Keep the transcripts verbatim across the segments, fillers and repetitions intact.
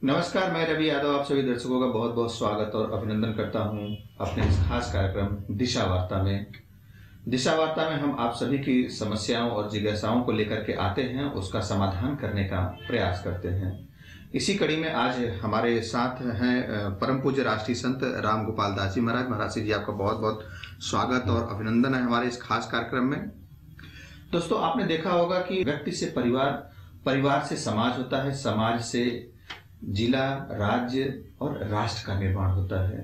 नमस्कार, मैं रवि यादव आप सभी दर्शकों का बहुत बहुत स्वागत और अभिनंदन करता हूं अपने इस खास कार्यक्रम दिशा वार्ता में। दिशा वार्ता में हम आप सभी की समस्याओं और जिज्ञासाओं को लेकर के आते हैं, उसका समाधान करने का प्रयास करते हैं। इसी कड़ी में आज हमारे साथ हैं परम पूज्य राष्ट्रीय संत राम गोपाल दास जी महाराज। महाराज जी आपका बहुत बहुत स्वागत और अभिनंदन है हमारे इस खास कार्यक्रम में। दोस्तों, आपने देखा होगा कि व्यक्ति से परिवार, परिवार से समाज होता है, समाज से जिला, राज्य और राष्ट्र का निर्माण होता है।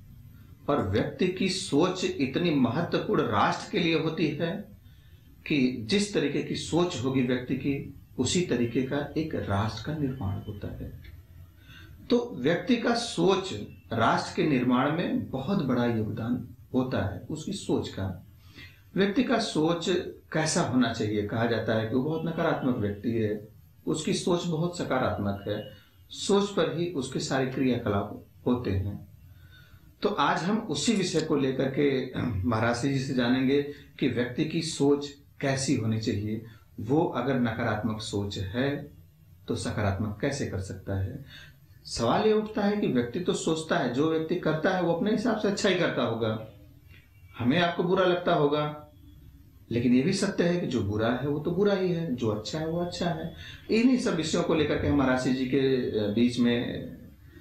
और व्यक्ति की सोच इतनी महत्वपूर्ण राष्ट्र के लिए होती है कि जिस तरीके की सोच होगी व्यक्ति की, उसी तरीके का एक राष्ट्र का निर्माण होता है। तो व्यक्ति का सोच राष्ट्र के निर्माण में बहुत बड़ा योगदान होता है, उसकी सोच का। व्यक्ति का सोच कैसा होना चाहिए? कहा जाता है कि वो बहुत नकारात्मक व्यक्ति है, उसकी सोच बहुत सकारात्मक है, सोच पर ही उसके सारे क्रियाकलाप होते हैं। तो आज हम उसी विषय को लेकर के महाराज जी से जानेंगे कि व्यक्ति की सोच कैसी होनी चाहिए। वो अगर नकारात्मक सोच है तो सकारात्मक कैसे कर सकता है। सवाल ये उठता है कि व्यक्ति तो सोचता है, जो व्यक्ति करता है वो अपने हिसाब से अच्छा ही करता होगा। हमें आपको बुरा लगता होगा, लेकिन ये भी सत्य है कि जो बुरा है वो तो बुरा ही है, जो अच्छा है वो अच्छा है। इन्हीं सब विषयों को लेकर के हम महाराज जी के बीच में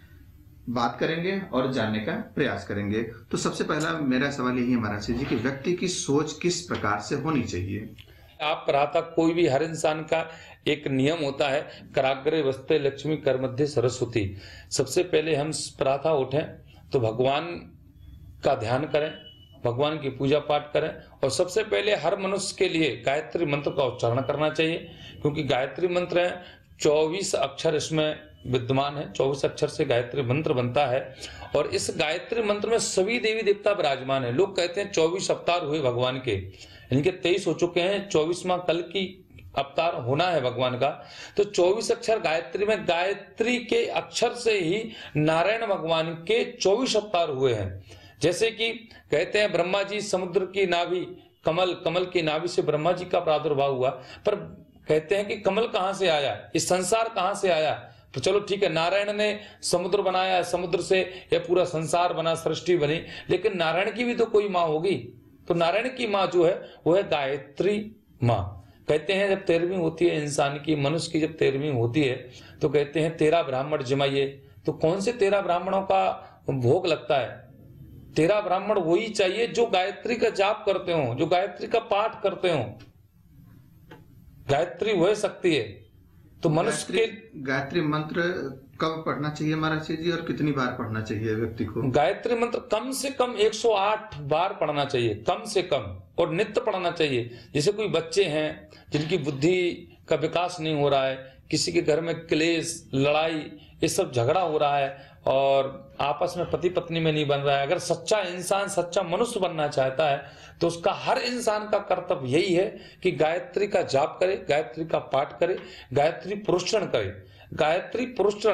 बात करेंगे और जानने का प्रयास करेंगे। तो सबसे पहला मेरा सवाल यही है महाराज जी कि व्यक्ति की सोच किस प्रकार से होनी चाहिए? आप प्रातः कोई भी हर इंसान का एक नियम होता है, कराग्रे वस्ते लक्ष्मी कर मध्य सरस्वती। सबसे पहले हम प्रातः उठें तो भगवान का ध्यान करें, भगवान की पूजा पाठ करें और सबसे पहले हर मनुष्य के लिए गायत्री मंत्र का उच्चारण करना चाहिए, क्योंकि गायत्री मंत्र है चौबीस अक्षर इसमें विद्यमान है। चौबीस अक्षर से गायत्री मंत्र बनता है और इस गायत्री मंत्र में सभी देवी देवता विराजमान है। लोग कहते हैं चौबीस अवतार हुए भगवान के, इनके तेईस हो चुके हैं, चौबीसवां कल की अवतार होना है भगवान का। तो चौबीस अक्षर गायत्री में, गायत्री के अक्षर से ही नारायण भगवान के चौबीस अवतार हुए हैं। जैसे कि कहते हैं ब्रह्मा जी समुद्र की नाभि, कमल, कमल की नाभि से ब्रह्मा जी का प्रादुर्भाव हुआ, पर कहते हैं कि कमल कहां से आया, इस संसार कहां से आया? तो चलो ठीक है, नारायण ने समुद्र बनाया, समुद्र से यह पूरा संसार बना, सृष्टि बनी, लेकिन नारायण की भी तो कोई माँ होगी। तो नारायण की माँ जो है वो है गायत्री माँ। कहते हैं जब तेरहवीं होती है इंसान की, मनुष्य की जब तेरहवीं होती है तो कहते हैं तेरह ब्राह्मण जमाइए। तो कौन से तेरह ब्राह्मणों का भोग लगता है? तेरह ब्राह्मण वही चाहिए जो गायत्री का जाप करते हो, जो गायत्री का पाठ करते हो। गायत्री वह शक्ति है। तो मनुष्य के गायत्री मंत्र कब पढ़ना चाहिए महाराज जी और कितनी बार पढ़ना चाहिए व्यक्ति को? गायत्री मंत्र कम से कम एक सौ आठ बार पढ़ना चाहिए, कम से कम, और नित्य पढ़ना चाहिए। जैसे कोई बच्चे हैं जिनकी बुद्धि का विकास नहीं हो रहा है, किसी के घर में क्लेश, लड़ाई, ये सब झगड़ा हो रहा है और आपस में पति पत्नी में नहीं बन रहा है, अगर सच्चा इंसान, सच्चा मनुष्य बनना चाहता है तो उसका हर इंसान का कर्तव्य यही है कि गायत्री का जाप करे, गायत्री का पाठ करे, गायत्री पुरस्चरण करे। गायत्री पुरस्चरण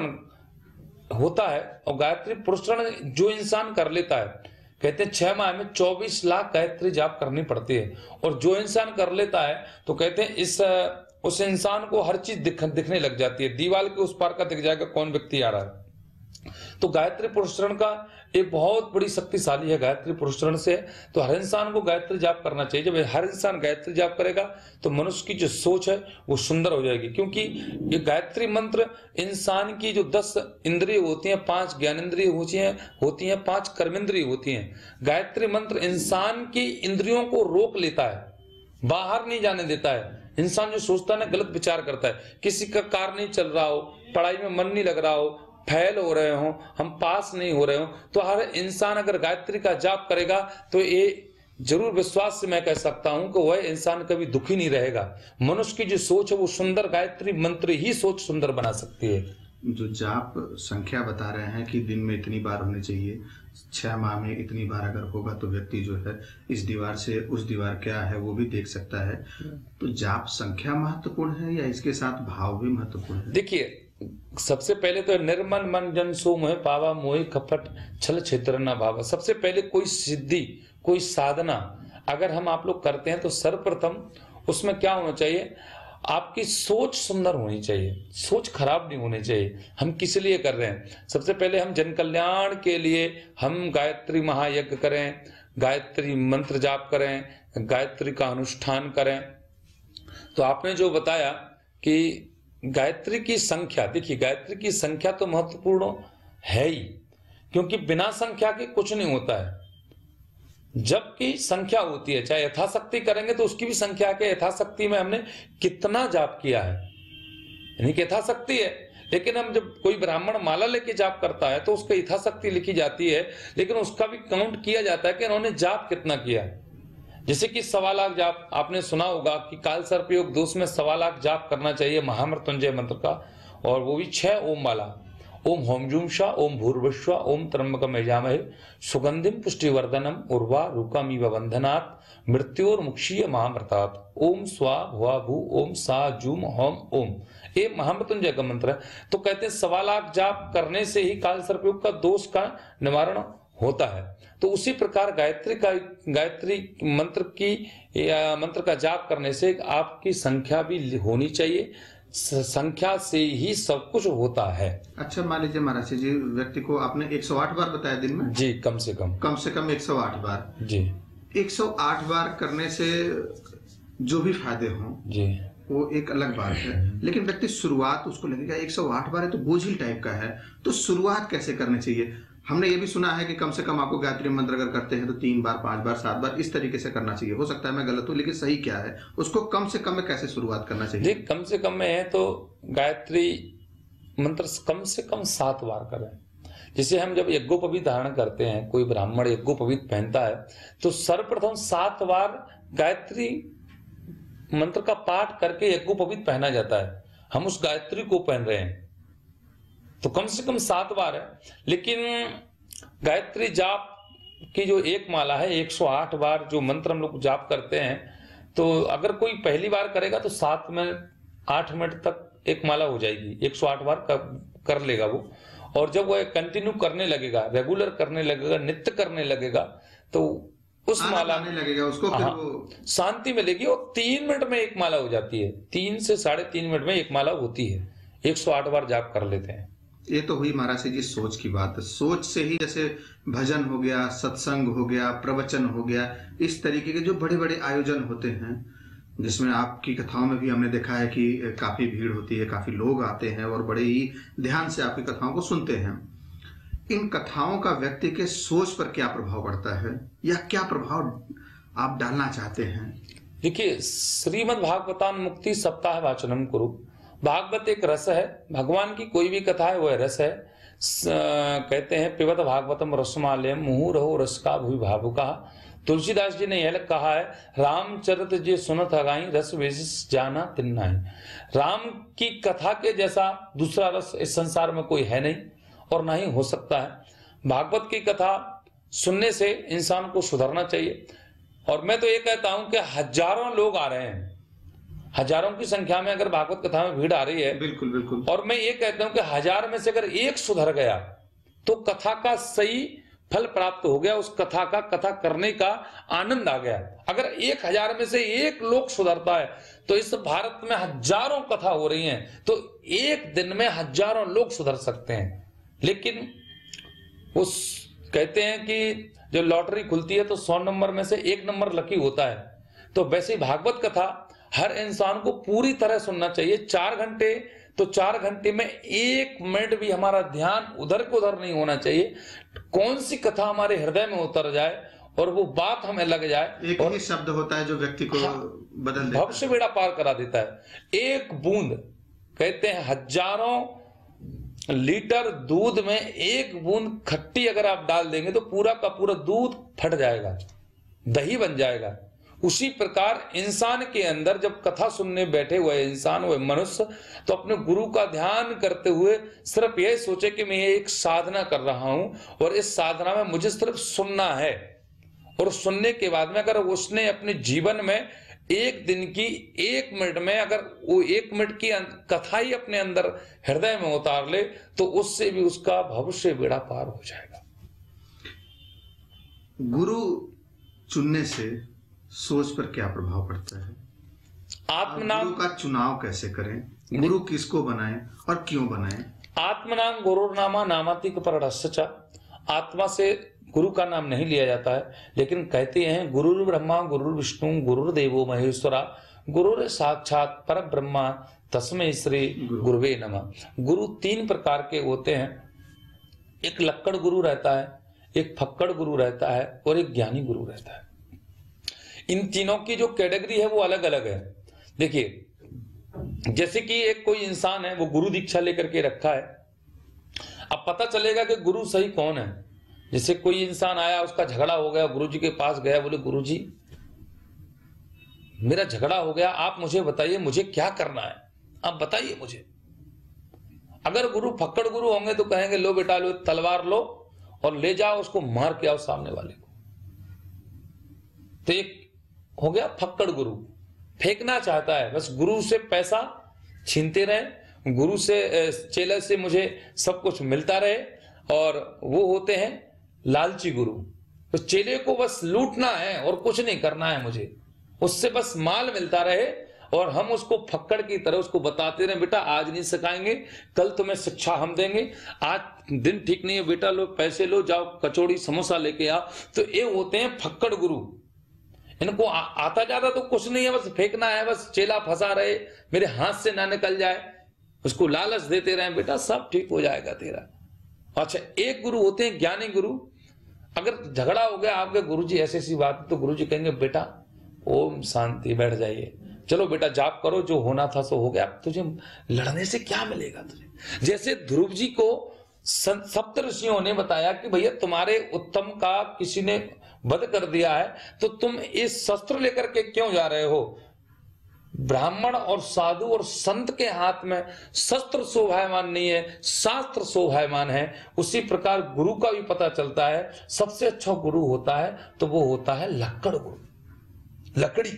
होता है और गायत्री पुरस्चरण जो इंसान कर लेता है, कहते हैं छह माह में चौबीस लाख गायत्री जाप करनी पड़ती है। और जो इंसान कर लेता है तो कहते हैं इस उस इंसान को हर चीज दिख, दिखने लग जाती है, दीवार के उस पार का दिख जाएगा कौन व्यक्ति आ रहा है। तो गायत्री पुरस्चरण का एक बहुत बड़ी शक्तिशाली है गायत्री पुरस्चरण से। तो हर इंसान को गायत्री जाप करना चाहिए। जब हर इंसान गायत्री जाप करेगा तो मनुष्य की जो सोच है वो सुंदर हो जाएगी, क्योंकि ये गायत्री मंत्र इंसान की जो दस इंद्रिय होती हैं, पांच ज्ञानेंद्रिय होती हैं होती हैं पांच कर्मेंद्रिय होती हैं। गायत्री मंत्र इंसान की इंद्रियों को रोक लेता है, बाहर नहीं जाने देता है। इंसान जो सोचता है ना, गलत विचार करता है, किसी का कार नहीं चल रहा हो, पढ़ाई में मन नहीं लग रहा हो, फेल हो रहे हो, हम पास नहीं हो रहे हो, तो हर इंसान अगर गायत्री का जाप करेगा तो ये जरूर विश्वास से मैं कह सकता हूं कि वह इंसान कभी दुखी नहीं रहेगा। मनुष्य की जो सोच है वो सुंदर, गायत्री मंत्र ही सोच सुंदर बना सकती है। जो जाप संख्या बता रहे हैं कि दिन में इतनी बार होनी चाहिए, छह माह में इतनी बार अगर होगा तो व्यक्ति जो है इस दीवार से उस दीवार क्या है वो भी देख सकता है। तो जाप संख्या महत्वपूर्ण है या इसके साथ भाव भी महत्वपूर्ण है? देखिए, सबसे पहले तो निर्मल मन जन सो मोह पावा, मोहि कपट छल छिद्र न भावा। सबसे पहले कोई सिद्धि, कोई साधना अगर हम आप लोग करते हैं तो सर्वप्रथम उसमें क्या होना चाहिए? आपकी सोच सुंदर होनी चाहिए, सोच खराब नहीं होनी चाहिए। हम किस लिए कर रहे हैं? सबसे पहले हम जन कल्याण के लिए हम गायत्री महायज्ञ करें, गायत्री मंत्र जाप करें, गायत्री का अनुष्ठान करें। तो आपने जो बताया कि गायत्री की संख्या, देखिए गायत्री की संख्या तो महत्वपूर्ण है ही, क्योंकि बिना संख्या के कुछ नहीं होता है। जबकि संख्या होती है, चाहे यथाशक्ति करेंगे तो उसकी भी संख्या के यथाशक्ति में हमने कितना जाप किया है, यानी कि यथाशक्ति है। लेकिन हम जब कोई ब्राह्मण माला लेके जाप करता है तो उसका यथाशक्ति लिखी जाती है, लेकिन उसका भी काउंट किया जाता है कि उन्होंने जाप कितना किया है। जैसे कि सवा लाख जाप आपने सुना होगा कि काल सर्पयोग दोष में सवा लाख जाप करना चाहिए महामृत्युंजय मंत्र का, और वो भी छह ओम वाला। ओम होम जूमशा, ओम भूर्भुवः, ओम त्र्यंबकम यजामहे, सुगंधिम पुष्टिवर्धनम, उर्वा रुकमिव बंधनात्, मृत्योर्मुक्षीय महामृतात्, ओम स्वा भुवा भू, ओम सा जूम होम ओम। ये महामृत्युंजय का मंत्र है। तो कहते हैं सवा लाख जाप करने से ही काल सर्पयोग का दोष का निवारण होता है। तो उसी प्रकार गायत्री का गायत्री मंत्र की या मंत्र का जाप करने से आपकी संख्या भी होनी चाहिए, संख्या से ही सब कुछ होता है। अच्छा, मान लीजिए महाराज जी, व्यक्ति को आपने एक सौ आठ बार बताया दिन में? जी, कम से कम कम से कम एक सौ आठ बार। जी, एक सौ आठ बार करने से जो भी फायदे हों जी, वो एक अलग बात है, लेकिन व्यक्ति शुरुआत उसको लगेगा एक सौ आठ बार है तो बोझिल टाइप का है, तो शुरुआत कैसे करनी चाहिए? हमने ये भी सुना है कि कम से कम आपको गायत्री मंत्र अगर करते हैं तो तीन बार, पांच बार, सात बार इस तरीके से करना चाहिए। हो सकता है मैं गलत हूं, लेकिन सही क्या है? उसको कम से कम में कैसे शुरुआत करना चाहिए? देख, कम से कम में है तो गायत्री मंत्र कम से कम सात बार करें। जैसे हम जब यज्ञोपवीत धारण करते हैं, कोई ब्राह्मण यज्ञोपवीत पहनता है तो सर्वप्रथम सात बार गायत्री मंत्र का पाठ करके यज्ञोपवीत पहना जाता है। हम उस गायत्री को पहन रहे हैं तो कम से कम सात बार है। लेकिन गायत्री जाप की जो एक माला है, एक सौ आठ बार जो मंत्र हम लोग जाप करते हैं, तो अगर कोई पहली बार करेगा तो सात मिनट आठ मिनट तक एक माला हो जाएगी, एक सौ आठ बार कर, कर लेगा वो। और जब वो कंटिन्यू करने लगेगा, रेगुलर करने लगेगा, नित्य करने लगेगा, तो उस माला में लगेगा उसको, फिर वो शांति मिलेगी। और तीन मिनट में एक माला हो जाती है, तीन से साढ़े तीन मिनट में एक माला होती है। एक सौ आठ बार जाप कर लेते हैं। ये तो हुई महाराज जी सोच की बात। सोच से ही जैसे भजन हो गया, सत्संग हो गया, प्रवचन हो गया, इस तरीके के जो बड़े बड़े आयोजन होते हैं, जिसमें आपकी कथाओं में भी हमने देखा है कि काफी भीड़ होती है, काफी लोग आते हैं और बड़े ही ध्यान से आपकी कथाओं को सुनते हैं। इन कथाओं का व्यक्ति के सोच पर क्या प्रभाव पड़ता है, या क्या प्रभाव आप डालना चाहते हैं? देखिए, श्रीमद् भागवतान मुक्ति सप्ताह वाचनम कुरु। भागवत एक रस है, भगवान की कोई भी कथा है वह रस है। स, कहते हैं पिबत भागवतम रसमालयम मुहुरहो रस का भूमि भावुका। तुलसीदास जी ने यह कहा है, रामचरित जे सुनत अगाई रस वेशिस जाना तिन्नाई। राम की कथा के जैसा दूसरा रस इस संसार में कोई है नहीं और ना ही हो सकता है। भागवत की कथा सुनने से इंसान को सुधरना चाहिए। और मैं तो ये कहता हूं कि हजारों लोग आ रहे हैं, हजारों की संख्या में अगर भागवत कथा में भीड़ आ रही है, बिल्कुल बिल्कुल, और मैं ये कहता हूं कि हजार में से अगर एक सुधर गया तो कथा का सही फल प्राप्त हो गया, उस कथा का कथा करने का आनंद आ गया। अगर एक हजार में से एक लोग सुधरता है तो इस भारत में हजारों कथा हो रही हैं, तो एक दिन में हजारों लोग सुधर सकते हैं। लेकिन उस कहते हैं कि जब लॉटरी खुलती है तो सौ नंबर में से एक नंबर लकी होता है। तो वैसे ही भागवत कथा हर इंसान को पूरी तरह सुनना चाहिए। चार घंटे तो चार घंटे में एक मिनट भी हमारा ध्यान उधर को उधर नहीं होना चाहिए। कौन सी कथा हमारे हृदय में उतर जाए और वो बात हमें लग जाए। एक और ही शब्द होता है जो व्यक्ति को हाँ, बदल देता है, भविष्य बेड़ा पार करा देता है। एक बूंद, कहते हैं हजारों लीटर दूध में एक बूंद खट्टी अगर आप डाल देंगे तो पूरा का पूरा दूध फट जाएगा, दही बन जाएगा। उसी प्रकार इंसान के अंदर जब कथा सुनने बैठे हुए इंसान हुए मनुष्य, तो अपने गुरु का ध्यान करते हुए सिर्फ यह सोचे कि मैं एक साधना कर रहा हूं और इस साधना में मुझे सिर्फ सुनना है। और सुनने के बाद में अगर उसने अपने जीवन में एक दिन की एक मिनट में अगर वो एक मिनट की कथा ही अपने अंदर हृदय में उतार ले तो उससे भी उसका भविष्य बेड़ा पार हो जाएगा। गुरु चुनने से सोच पर क्या प्रभाव पड़ता है? आत्मनाम गुरु का चुनाव कैसे करें, गुरु किसको बनाएं और क्यों बनाएं? आत्मनाम गुरुर्नामा नामातिक परडस्य। आत्मा से गुरु का नाम नहीं लिया जाता है, लेकिन कहते हैं गुरुर् ब्रह्मा गुरुर् विष्णु गुरुर्देवो महेश्वरा गुरुर साक्षात पर ब्रह्मा तस्मै श्री गुरुवे नमः। गुरु तीन प्रकार के होते हैं। एक लक्कड़ गुरु रहता है, एक फक्कड़ गुरु रहता है और एक ज्ञानी गुरु रहता है। इन तीनों की जो कैटेगरी है वो अलग अलग है। देखिए, जैसे कि एक कोई इंसान है, वो गुरु दीक्षा लेकर के रखा है, अब पता चलेगा कि गुरु सही कौन है। जैसे कोई इंसान आया, उसका झगड़ा हो गया, गुरु जी के पास गया, बोले गुरु जी मेरा झगड़ा हो गया, आप मुझे बताइए मुझे क्या करना है, आप बताइए मुझे। अगर गुरु फक्कड़ गुरु होंगे तो कहेंगे लो बेटा लो तलवार लो और ले जाओ उसको मार के आओ सामने वाले को। तो एक हो गया फक्कड़ गुरु, फेंकना चाहता है, बस गुरु से पैसा छीनते रहे, गुरु से चेले से मुझे सब कुछ मिलता रहे। और वो होते हैं लालची गुरु, तो चेले को बस लूटना है और कुछ नहीं करना है मुझे, उससे बस माल मिलता रहे और हम उसको फक्कड़ की तरह उसको बताते रहे, बेटा आज नहीं सिखाएंगे, कल तुम्हें शिक्षा हम देंगे, आज दिन ठीक नहीं है बेटा लो पैसे लो जाओ कचौड़ी समोसा लेके आओ। तो ये होते हैं फक्कड़ गुरु। इनको आ, आता जाता तो कुछ नहीं है, बस फेंकना है, बस चेला फंसा रहे, मेरे हाथ से ना निकल जाए, उसको लालच देते रहे, बेटा सब ठीक हो जाएगा तेरा। अच्छा, एक गुरु होते हैं ज्ञानी गुरु। अगर झगड़ा हो गया आपके गुरु जी ऐसी ऐसी बात, तो गुरु जी कहेंगे बेटा ओम शांति, बैठ जाइए, चलो बेटा जाप करो, जो होना था सो हो गया, तुझे लड़ने से क्या मिलेगा तुझे। जैसे ध्रुव जी को सप्त ऋषियों ने बताया कि भैया तुम्हारे उत्तम का किसी ने वध कर दिया है, तो तुम इस शस्त्र लेकर के क्यों जा रहे हो। ब्राह्मण और साधु और संत के हाथ में शस्त्र शोभायमान नहीं है, शास्त्र शोभायमान है। उसी प्रकार गुरु का भी पता चलता है, सबसे अच्छा गुरु होता है तो वो होता है लक्कड़ गुरु, लकड़ी।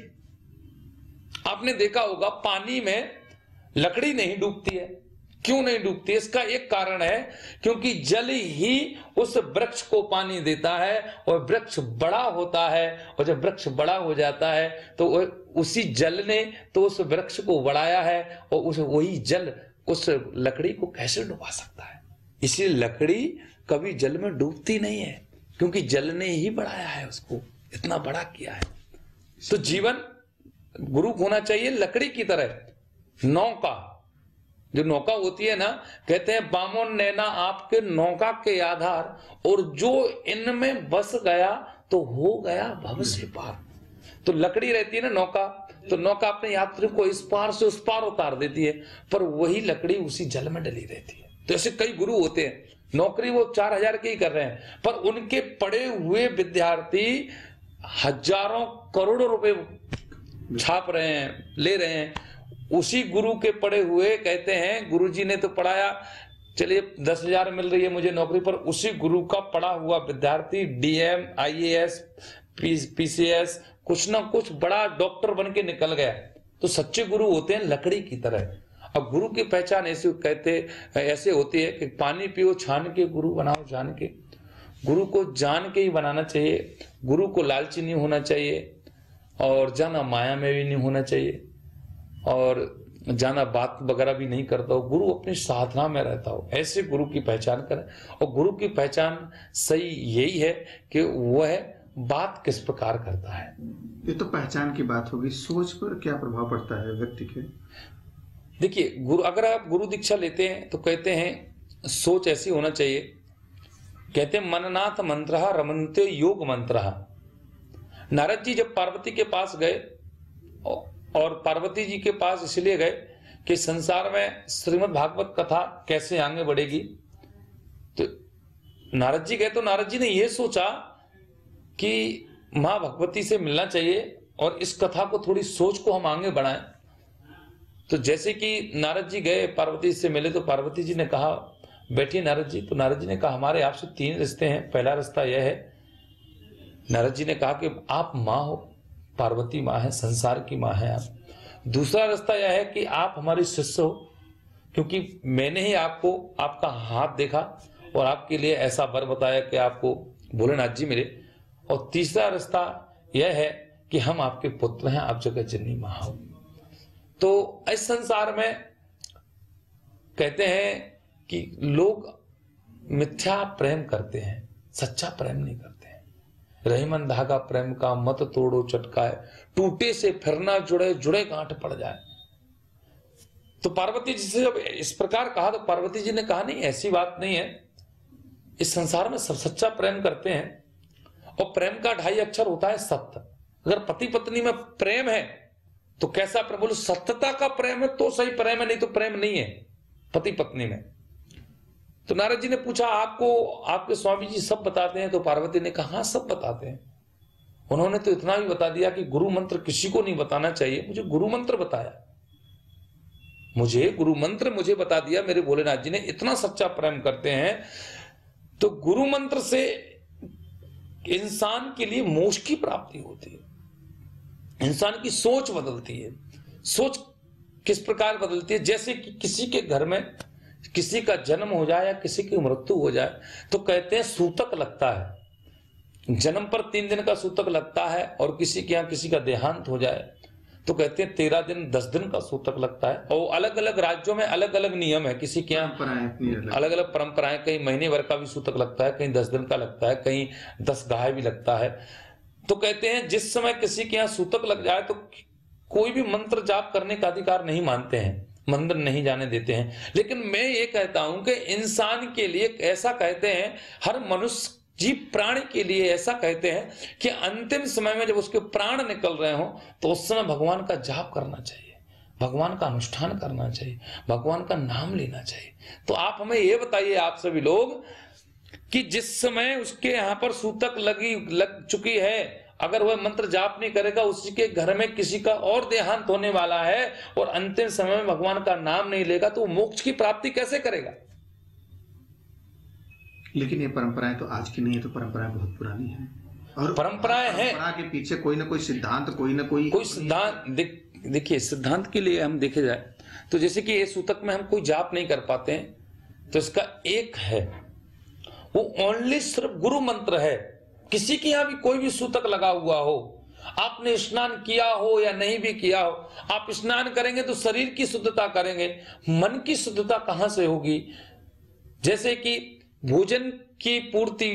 आपने देखा होगा पानी में लकड़ी नहीं डूबती है, क्यों नहीं डूबती? इसका एक कारण है, क्योंकि जल ही उस वृक्ष को पानी देता है और वृक्ष बड़ा होता है, और जब वृक्ष बड़ा हो जाता है तो उसी जल ने तो उस वृक्ष को बढ़ाया है, और उस वही जल उस लकड़ी को कैसे डुबा सकता है। इसलिए लकड़ी कभी जल में डूबती नहीं है, क्योंकि जल ने ही बढ़ाया है, उसको इतना बड़ा किया है। तो जीवन गुरु होना चाहिए लकड़ी की तरह। नौका, जो नौका होती है ना, कहते हैं बामन नैना आपके नौका के आधार, और जो इनमें बस गया तो हो गया भव से पार। तो लकड़ी रहती है ना नौका, तो नौका अपने यात्री को इस पार से उस पार उतार देती है, पर वही लकड़ी उसी जल में डली रहती है। तो ऐसे कई गुरु होते हैं, नौकरी वो चार हजार की ही कर रहे हैं, पर उनके पढ़े हुए विद्यार्थी हजारों करोड़ों रुपए छाप रहे हैं, ले रहे हैं। उसी गुरु के पढ़े हुए कहते हैं गुरुजी ने तो पढ़ाया, चलिए दस हजार मिल रही है मुझे नौकरी, पर उसी गुरु का पढ़ा हुआ विद्यार्थी डीएम, आईएएस, पीसीएस, कुछ ना कुछ बड़ा डॉक्टर बन के निकल गया। तो सच्चे गुरु होते हैं लकड़ी की तरह। अब गुरु की पहचान ऐसे कहते ऐसे होती है कि पानी पियो छान के, गुरु बनाओ जान के। गुरु को जान के ही बनाना चाहिए, गुरु को लालची नहीं होना चाहिए, और जाना माया में भी नहीं होना चाहिए, और जाना बात वगैरह भी नहीं करता हो। गुरु अपनी साधना में रहता हो, ऐसे गुरु की पहचान करें। और गुरु की पहचान सही यही है कि वह बात किस प्रकार करता है। ये तो पहचान की बात होगी, सोच पर क्या प्रभाव पड़ता है व्यक्ति के? देखिए, गुरु अगर आप गुरु दीक्षा लेते हैं तो कहते हैं सोच ऐसी होना चाहिए। कहते हैं मननाथ मंत्र रमन्ते योग मंत्र। नारद जी जब पार्वती के पास गए, और पार्वती जी के पास इसलिए गए कि संसार में श्रीमद् भागवत कथा कैसे आगे बढ़ेगी, तो नारद जी गए तो नारद जी ने यह सोचा कि मां भगवती से मिलना चाहिए और इस कथा को थोड़ी सोच को हम आगे बढ़ाएं। तो जैसे कि नारद जी गए पार्वती से मिले, तो पार्वती जी ने कहा बैठिए नारद जी। तो नारद जी ने कहा हमारे आपसे तीन रिश्ते हैं। पहला रिश्ता यह है, नारद जी ने कहा कि आप माँ हो, पार्वती माँ है, संसार की माँ है आप। दूसरा रास्ता यह है कि आप हमारे शिष्य हो, क्योंकि मैंने ही आपको आपका हाथ देखा और आपके लिए ऐसा वर बताया कि आपको भोलेनाथ जी मिले। और तीसरा रास्ता यह है कि हम आपके पुत्र हैं, आप जगत जननी माँ हो। तो इस संसार में कहते हैं कि लोग मिथ्या प्रेम करते हैं, सच्चा प्रेम नहीं करते हैं। रहीमन धागा प्रेम का मत तोड़ो चटकाए, टूटे से फिर ना जुड़े, जुड़े गांठ पड़ जाए। तो पार्वती जी से जब इस प्रकार कहा तो पार्वती जी ने कहा नहीं, ऐसी बात नहीं है, इस संसार में सब सच्चा प्रेम करते हैं, और प्रेम का ढाई अक्षर होता है सत्य। अगर पति पत्नी में प्रेम है तो कैसा प्रेम, बोलो सत्यता का प्रेम है तो सही प्रेम है, नहीं तो प्रेम नहीं है पति पत्नी में। तो नारद जी ने पूछा आपको आपके स्वामी जी सब बताते हैं? तो पार्वती ने कहा हाँ सब बताते हैं। उन्होंने तो इतना भी बता दिया कि गुरु मंत्र किसी को नहीं बताना चाहिए, मुझे गुरु मंत्र बताया, मुझे गुरु मंत्र मुझे बता दिया। मेरे भोलेनाथ जी ने इतना सच्चा प्रेम करते हैं। तो गुरु मंत्र से इंसान के लिए मोक्ष की प्राप्ति होती है, इंसान की सोच बदलती है। सोच किस प्रकार बदलती है? जैसे कि किसी के घर में किसी का जन्म हो जाए या किसी की मृत्यु हो जाए तो कहते हैं सूतक लगता है, जन्म पर तीन दिन का सूतक लगता है, और किसी के यहाँ किसी का देहांत हो जाए तो कहते हैं तेरह दिन दस दिन का सूतक लगता है। और अलग अलग राज्यों में अलग अलग नियम है, किसी के यहाँ अलग अलग परंपराएं, कहीं महीने भर का भी सूतक लगता है, कहीं दस दिन का लगता है, कहीं दस गाय भी लगता है। तो कहते हैं जिस समय किसी के यहाँ सूतक लग जाए तो कोई भी मंत्र जाप करने का अधिकार नहीं मानते हैं, मंदिर नहीं जाने देते हैं। लेकिन मैं ये कहता हूं कि इंसान के लिए ऐसा कहते हैं, हर मनुष्य जीव प्राणी के लिए ऐसा कहते हैं कि अंतिम समय में जब उसके प्राण निकल रहे हो तो उस समय भगवान का जाप करना चाहिए, भगवान का अनुष्ठान करना चाहिए, भगवान का नाम लेना चाहिए। तो आप हमें ये बताइए, आप सभी लोग, कि जिस समय उसके यहां पर सूतक लगी लग चुकी है, अगर वह मंत्र जाप नहीं करेगा, उसी के घर में किसी का और देहांत होने वाला है और अंतिम समय में भगवान का नाम नहीं लेगा, तो वो मोक्ष की प्राप्ति कैसे करेगा? लेकिन ये परंपराएं तो आज की नहीं है, तो परंपराएं बहुत पुरानी हैं, और परंपराएं हैं, परंपरा के पीछे कोई ना कोई सिद्धांत, कोई ना कोई कोई सिद्धांत। देखिए सिद्धांत के लिए हम देखे जाए तो जैसे कि ये सूतक में हम कोई जाप नहीं कर पाते हैं, तो इसका एक है, वो ओनली सिर्फ गुरु मंत्र है। किसी के यहां भी कोई भी सूतक लगा हुआ हो, आपने स्नान किया हो या नहीं भी किया हो, आप स्नान करेंगे तो शरीर की शुद्धता करेंगे, मन की शुद्धता कहां से होगी? जैसे कि भोजन की पूर्ति,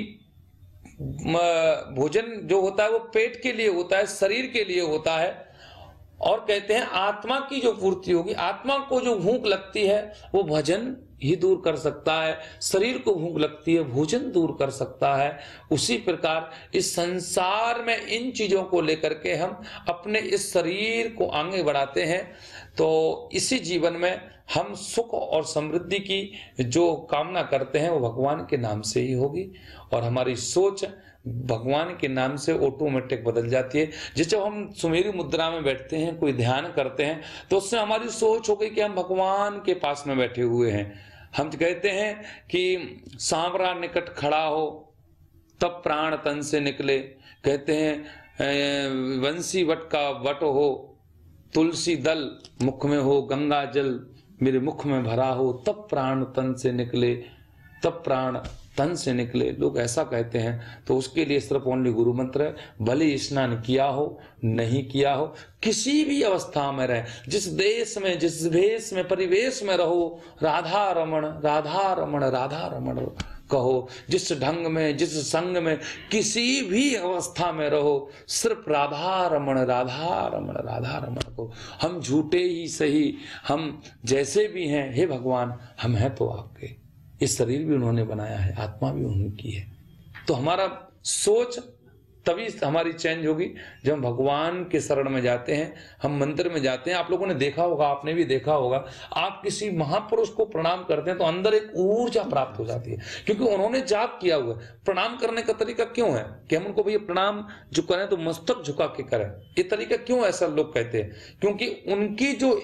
भोजन जो होता है वो पेट के लिए होता है, शरीर के लिए होता है, और कहते हैं आत्मा की जो पूर्ति होगी, आत्मा को जो भूख लगती है वो भजन ही दूर कर सकता है, शरीर को भूख लगती है भोजन दूर कर सकता है। उसी प्रकार इस संसार में इन चीजों को लेकर के हम अपने इस शरीर को आगे बढ़ाते हैं, तो इसी जीवन में हम सुख और समृद्धि की जो कामना करते हैं वो भगवान के नाम से ही होगी, और हमारी सोच भगवान के नाम से ऑटोमेटिक बदल जाती है। जिस जब हम सुमेरी मुद्रा में बैठते हैं, कोई ध्यान करते हैं, तो उससे हमारी सोच हो गई कि हम भगवान के पास में बैठे हुए हैं। हम कहते हैं कि सांवरा निकट खड़ा हो तब प्राण तन से निकले, कहते हैं वंशी वट का वट हो, तुलसी दल मुख में हो, गंगा जल मेरे मुख में भरा हो, तब प्राण तन से निकले, तब प्राण तन से निकले, लोग ऐसा कहते हैं। तो उसके लिए सिर्फ ओनली गुरु मंत्र है। भले स्नान किया हो नहीं किया हो, किसी भी अवस्था में रहे, जिस देश में जिस भेष में परिवेश में रहो, राधा रमण राधा रमण राधा रमण कहो, जिस ढंग में जिस संग में किसी भी अवस्था में रहो, सिर्फ राधा रमण राधा रमण राधा रमण को। हम झूठे ही सही, हम जैसे भी हैं, हे भगवान हम हैं तो आपके, इस शरीर भी उन्होंने बनाया है, आत्मा भी उनकी है। तो हमारा सोच तभी हमारी चेंज होगी जब हम भगवान के शरण में जाते हैं, हम मंदिर में जाते हैं। आप लोगों ने देखा होगा, आपने भी देखा होगा, आप किसी महापुरुष को प्रणाम करते हैं तो अंदर एक ऊर्जा प्राप्त हो जाती है, क्योंकि उन्होंने जाप किया हुआ है। प्रणाम करने का तरीका क्यों है कि हम उनको भैया प्रणाम जो करें तो मस्तक झुका के करें, ये तरीका क्यों ऐसा लोग कहते हैं? क्योंकि उनकी जो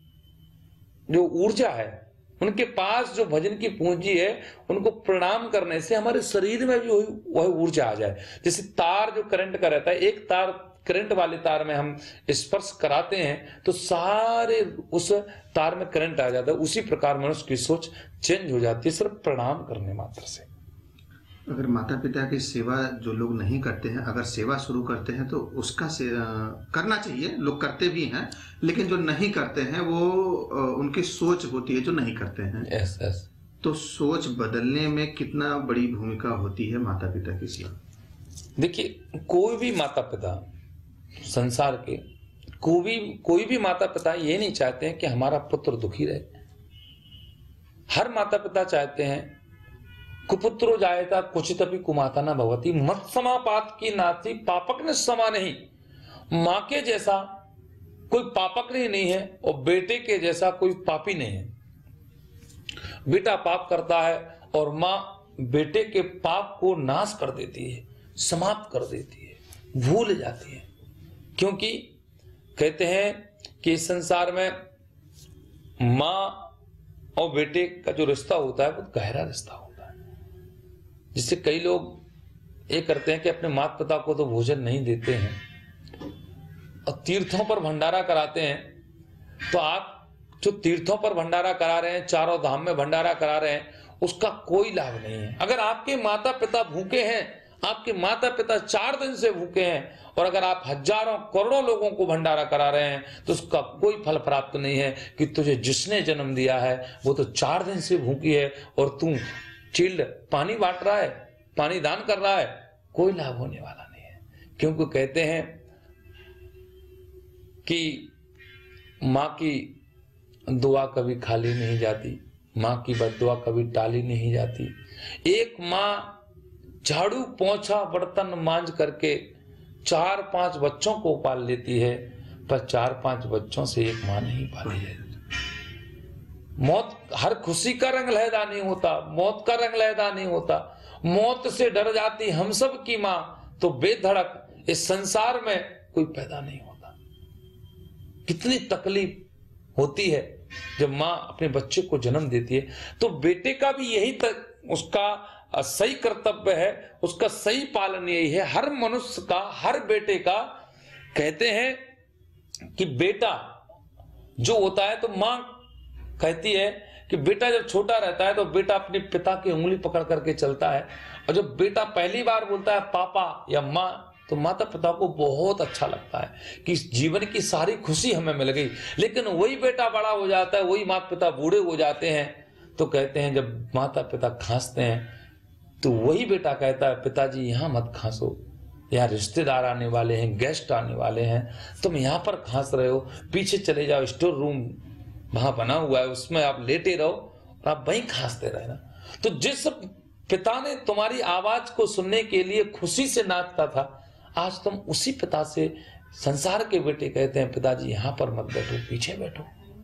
जो ऊर्जा है, उनके पास जो भजन की पूंजी है, उनको प्रणाम करने से हमारे शरीर में भी वह ऊर्जा आ जाए। जैसे तार जो करंट का रहता है, एक तार करंट वाले तार में हम स्पर्श कराते हैं तो सारे उस तार में करंट आ जाता है। उसी प्रकार मनुष्य की सोच चेंज हो जाती है सिर्फ प्रणाम करने मात्र से। अगर माता पिता की सेवा जो लोग नहीं करते हैं, अगर सेवा शुरू करते हैं तो उसका से, आ, करना चाहिए, लोग करते भी हैं, लेकिन जो नहीं करते हैं वो आ, उनकी सोच होती है जो नहीं करते हैं। Yes yes. तो सोच बदलने में कितना बड़ी भूमिका होती है माता पिता की सेवा? देखिए, कोई भी माता पिता संसार के कोई भी कोई भी माता पिता ये नहीं चाहते हैं कि हमारा पुत्र दुखी रहे। हर माता पिता चाहते हैं कुपुत्रो जायता कुचितपि कुमाता न भवति मत समापात की नाती पापक ने समा नहीं। मां के जैसा कोई पापक नहीं है और बेटे के जैसा कोई पापी नहीं है। बेटा पाप करता है और मां बेटे के पाप को नाश कर देती है, समाप्त कर देती है, भूल जाती है। क्योंकि कहते हैं कि इस संसार में मां और बेटे का जो रिश्ता होता है वो गहरा रिश्ता होता है, जिससे कई लोग ये करते हैं कि अपने माता पिता को तो भोजन नहीं देते हैं और तीर्थों पर भंडारा कराते हैं। तो आप जो तीर्थों पर भंडारा करा रहे हैं, चारों धाम में भंडारा करा रहे हैं, उसका कोई लाभ नहीं है। अगर आपके माता पिता भूखे हैं, आपके माता पिता चार दिन से भूखे हैं, और अगर आप हजारों करोड़ों लोगों को भंडारा करा रहे हैं तो उसका कोई फल प्राप्त नहीं है कि तुझे जिसने जन्म दिया है वो तो चार दिन से भूखी है और तू चिल्ड पानी बांट रहा है, पानी दान कर रहा है, कोई लाभ होने वाला नहीं है। क्योंकि कहते हैं कि मां की दुआ कभी खाली नहीं जाती, मां की बद्दुआ कभी टाली नहीं जाती। एक मां झाड़ू पोंछा बर्तन मांज करके चार पांच बच्चों को पाल लेती है, पर चार पांच बच्चों से एक मां नहीं पाली है। मौत, हर खुशी का रंग लहदा नहीं होता, मौत का रंग लहदा नहीं होता। मौत से डर जाती हम सब की मां, तो बेधड़क इस संसार में कोई पैदा नहीं होता। कितनी तकलीफ होती है जब मां अपने बच्चे को जन्म देती है। तो बेटे का भी यही तक उसका सही कर्तव्य है, उसका सही पालन यही है। हर मनुष्य का, हर बेटे का कहते हैं कि बेटा जो होता है, तो मां कहती है कि बेटा जब छोटा रहता है तो बेटा अपने पिता की उंगली पकड़ करके चलता है, और जब बेटा पहली बार बोलता है पापा या मां, तो माता पिता को बहुत अच्छा लगता है कि जीवन की सारी खुशी हमें मिल गई। लेकिन वही बेटा बड़ा हो जाता है, वही माता पिता बूढ़े हो जाते हैं, तो कहते हैं जब माता पिता खांसते हैं तो वही बेटा कहता है पिताजी यहाँ मत खांसो, यहाँ रिश्तेदार आने वाले हैं, गेस्ट आने वाले हैं, तुम यहाँ पर खांस रहे हो, पीछे चले जाओ, स्टोर रूम वहां बना हुआ है, उसमें आप लेटे रहो और आप वहीं खांसते रहना। तो जिस पिता ने तुम्हारी आवाज को सुनने के लिए खुशी से नाचता था, आज तुम उसी पिता से, संसार के बेटे कहते हैं पिताजी यहाँ पर मत बैठो, पीछे बैठो।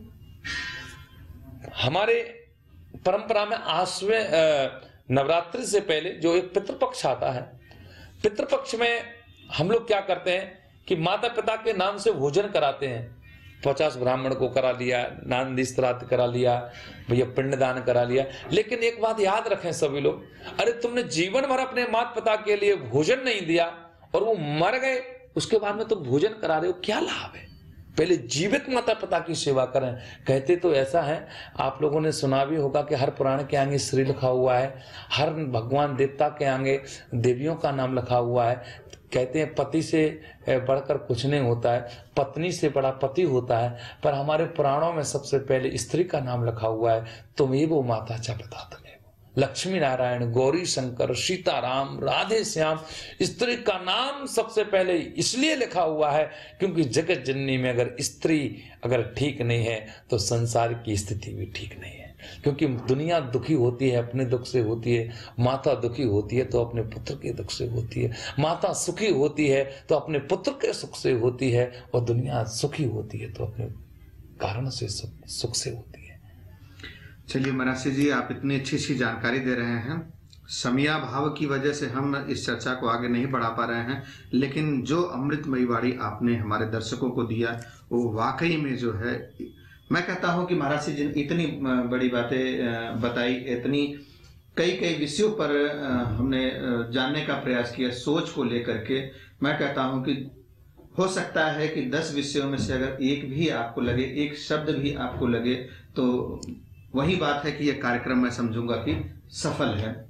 हमारे परंपरा में आश्वे नवरात्रि से पहले जो एक पितृपक्ष आता है, पितृपक्ष में हम लोग क्या करते हैं कि माता पिता के नाम से भोजन कराते हैं। पचास ब्राह्मण को करा लिया, नांदी श्राद्ध करा लिया, भैया पिंडदान करा लिया। लेकिन एक बात याद रखें सभी लोग, अरे तुमने जीवन भर अपने माता पिता के लिए भोजन नहीं दिया और वो मर गए, उसके बाद में तुम भोजन करा रहे हो, क्या लाभ है? पहले जीवित माता पिता की सेवा करें। कहते तो ऐसा है, आप लोगों ने सुना भी होगा कि हर पुराण के आगे श्री लिखा हुआ है, हर भगवान देवता के आगे देवियों का नाम लिखा हुआ है। कहते हैं पति से बढ़कर कुछ नहीं होता है, पत्नी से बड़ा पति होता है, पर हमारे पुराणों में सबसे पहले स्त्री का नाम लिखा हुआ है, तुम्हें वो माता च पिता तमेव। लक्ष्मी नारायण, गौरी शंकर, सीताराम, राधे श्याम, स्त्री का नाम सबसे पहले इसलिए लिखा हुआ है क्योंकि जगत जननी में अगर स्त्री अगर ठीक नहीं है तो संसार की स्थिति भी ठीक नहीं है। क्योंकि दुनिया दुखी होती है अपने दुख से होती है, माता दुखी होती है तो अपने पुत्र के दुख से होती है, माता सुखी होती है तो अपने पुत्र के सुख से होती है, और दुनिया सुखी होती है तो अपने कारण से सुख, सुख से होती है। चलिए मरासी जी, आप इतनी अच्छी अच्छी जानकारी दे रहे हैं। समयाभाव की वजह से हम इस चर्चा को आगे नहीं बढ़ा पा रहे हैं, लेकिन जो अमृतमयी वाणी आपने हमारे दर्शकों को दिया वो वाकई में जो है, मैं कहता हूं कि महाराज जी इतनी बड़ी बातें बताई, इतनी कई कई विषयों पर हमने जानने का प्रयास किया सोच को लेकर के। मैं कहता हूं कि हो सकता है कि दस विषयों में से अगर एक भी आपको लगे, एक शब्द भी आपको लगे, तो वही बात है कि यह कार्यक्रम मैं समझूंगा कि सफल है।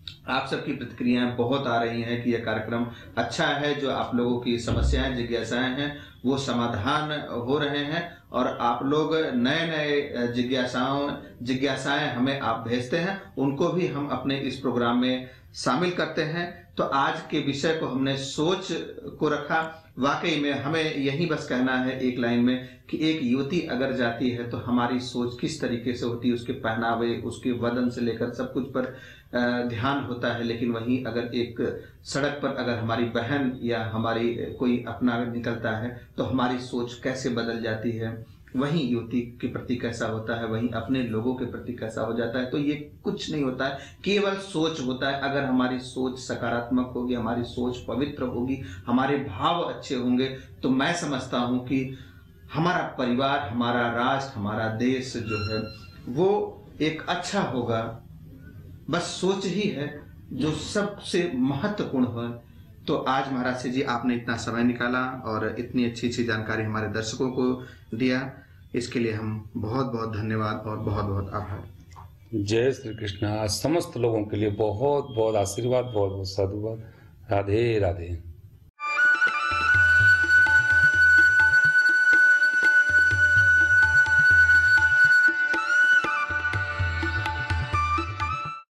आप सबकी प्रतिक्रियाएं बहुत आ रही हैं कि यह कार्यक्रम अच्छा है, जो आप लोगों की समस्याएं जिज्ञासाएं हैं वो समाधान हो रहे हैं, और आप लोग नए नए जिज्ञासाओं जिज्ञासाएं हमें आप भेजते हैं, उनको भी हम अपने इस प्रोग्राम में शामिल करते हैं। तो आज के विषय को हमने सोच को रखा। वाकई में हमें यही बस कहना है एक लाइन में कि एक युवती अगर जाती है तो हमारी सोच किस तरीके से होती है, उसके पहनावे, उसके वदन से लेकर सब कुछ पर ध्यान होता है। लेकिन वहीं अगर एक सड़क पर अगर हमारी बहन या हमारी कोई अपना निकलता है तो हमारी सोच कैसे बदल जाती है, वहीं युवती के प्रति कैसा होता है, वहीं अपने लोगों के प्रति कैसा हो जाता है। तो ये कुछ नहीं होता है, केवल सोच होता है। अगर हमारी सोच सकारात्मक होगी, हमारी सोच पवित्र होगी, हमारे भाव अच्छे होंगे, तो मैं समझता हूं कि हमारा परिवार, हमारा राष्ट्र, हमारा देश जो है वो एक अच्छा होगा। बस सोच ही है जो सबसे महत्वपूर्ण है। तो आज महाराज जी आपने इतना समय निकाला और इतनी अच्छी अच्छी जानकारी हमारे दर्शकों को दिया, इसके लिए हम बहुत बहुत धन्यवाद और बहुत बहुत आभार। जय श्री कृष्ण। आज समस्त लोगों के लिए बहुत बहुत आशीर्वाद, बहुत बहुत साधुवाद। राधे राधे।